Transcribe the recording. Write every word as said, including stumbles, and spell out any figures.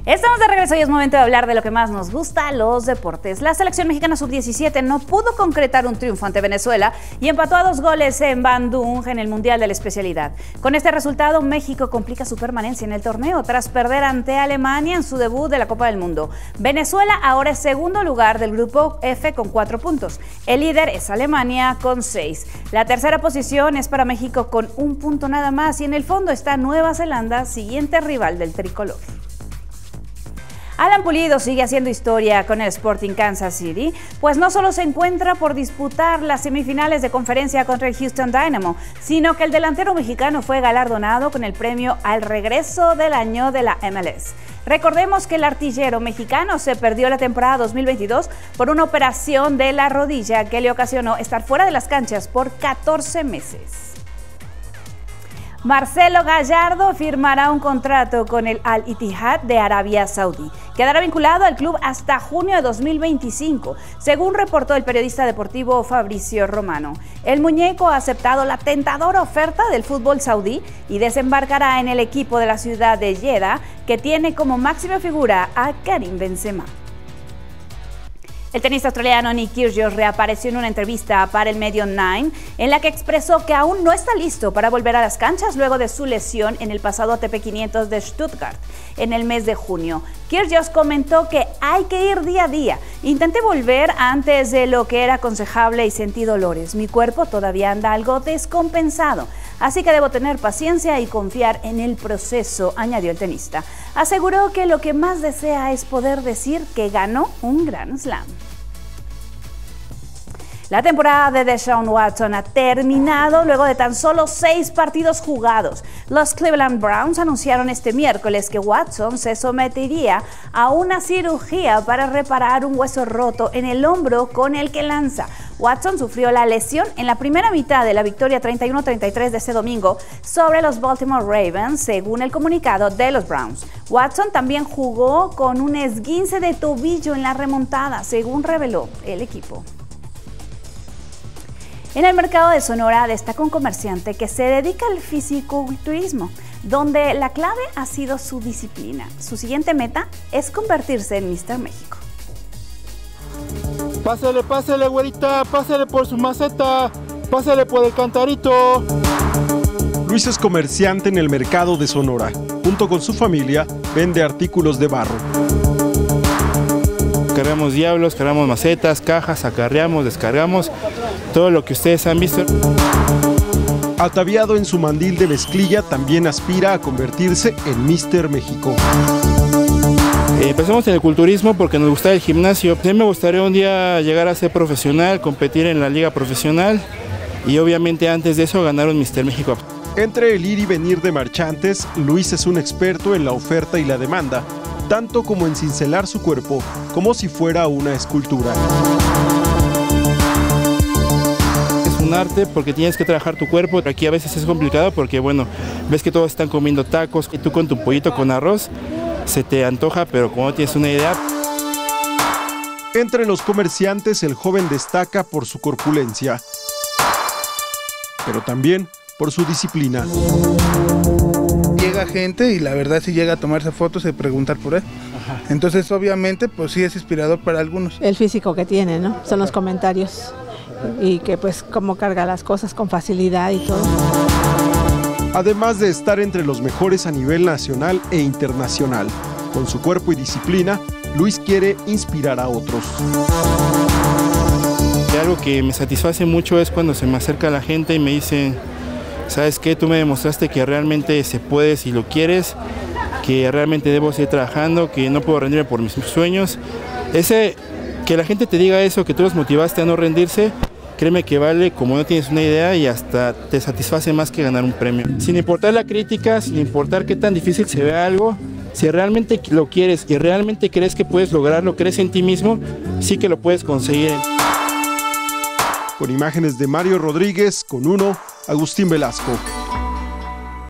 Estamos de regreso y es momento de hablar de lo que más nos gusta, los deportes. La selección mexicana sub diecisiete no pudo concretar un triunfo ante Venezuela y empató a dos goles en Bandung en el Mundial de la especialidad. Con este resultado, México complica su permanencia en el torneo tras perder ante Alemania en su debut de la Copa del Mundo. Venezuela ahora es segundo lugar del grupo F con cuatro puntos. El líder es Alemania con seis. La tercera posición es para México con un punto nada más y en el fondo está Nueva Zelanda, siguiente rival del tricolor. Alan Pulido sigue haciendo historia con el Sporting Kansas City, pues no solo se encuentra por disputar las semifinales de conferencia contra el Houston Dynamo, sino que el delantero mexicano fue galardonado con el premio al regreso del año de la M L S. Recordemos que el artillero mexicano se perdió la temporada dos mil veintidós por una operación de la rodilla que le ocasionó estar fuera de las canchas por catorce meses. Marcelo Gallardo firmará un contrato con el Al-Ittihad de Arabia Saudí. Quedará vinculado al club hasta junio de dos mil veinticinco, según reportó el periodista deportivo Fabricio Romano. El muñeco ha aceptado la tentadora oferta del fútbol saudí y desembarcará en el equipo de la ciudad de Jeddah, que tiene como máxima figura a Karim Benzema. El tenista australiano Nick Kyrgios reapareció en una entrevista para el medio Nine, en la que expresó que aún no está listo para volver a las canchas luego de su lesión en el pasado A T P quinientos de Stuttgart en el mes de junio. Kyrgios comentó que hay que ir día a día. Intenté volver antes de lo que era aconsejable y sentí dolores. Mi cuerpo todavía anda algo descompensado, así que debo tener paciencia y confiar en el proceso, añadió el tenista. Aseguró que lo que más desea es poder decir que ganó un Grand Slam. La temporada de Deshaun Watson ha terminado luego de tan solo seis partidos jugados. Los Cleveland Browns anunciaron este miércoles que Watson se sometería a una cirugía para reparar un hueso roto en el hombro con el que lanza. Watson sufrió la lesión en la primera mitad de la victoria treinta y uno a treinta y tres de este domingo sobre los Baltimore Ravens, según el comunicado de los Browns. Watson también jugó con un esguince de tobillo en la remontada, según reveló el equipo. En el mercado de Sonora destaca un comerciante que se dedica al fisiculturismo, donde la clave ha sido su disciplina. Su siguiente meta es convertirse en míster México. Pásale, pásale, güerita, pásale por su maceta, pásale por el cantarito. Luis es comerciante en el mercado de Sonora. Junto con su familia, vende artículos de barro. Cargamos diablos, cargamos macetas, cajas, acarreamos, descargamos, todo lo que ustedes han visto. Ataviado en su mandil de mezclilla, también aspira a convertirse en míster México. Eh, empezamos en el culturismo porque nos gusta el gimnasio. A mí me gustaría un día llegar a ser profesional, competir en la liga profesional y obviamente antes de eso ganar un míster México. Entre el ir y venir de marchantes, Luis es un experto en la oferta y la demanda, tanto como en cincelar su cuerpo, como si fuera una escultura. Es un arte porque tienes que trabajar tu cuerpo. Aquí a veces es complicado porque, bueno, ves que todos están comiendo tacos y tú con tu pollito con arroz se te antoja, pero como no tienes una idea. Entre los comerciantes, el joven destaca por su corpulencia, pero también por su disciplina. Llega gente y la verdad sí llega a tomarse fotos y preguntar por él. Ajá. Entonces obviamente pues sí es inspirador para algunos. El físico que tiene, ¿no? Son los comentarios y que pues cómo carga las cosas con facilidad y todo. Además de estar entre los mejores a nivel nacional e internacional, con su cuerpo y disciplina, Luis quiere inspirar a otros. Y algo que me satisface mucho es cuando se me acerca la gente y me dicen: ¿sabes qué? Tú me demostraste que realmente se puede si lo quieres, que realmente debo seguir trabajando, que no puedo rendirme por mis sueños. Ese, que la gente te diga eso, que tú los motivaste a no rendirse, créeme que vale como no tienes una idea y hasta te satisface más que ganar un premio. Sin importar la crítica, sin importar qué tan difícil se vea algo, si realmente lo quieres y realmente crees que puedes lograrlo, crees en ti mismo, sí que lo puedes conseguir. Con imágenes de Mario Rodríguez, con uno, Agustín Velasco.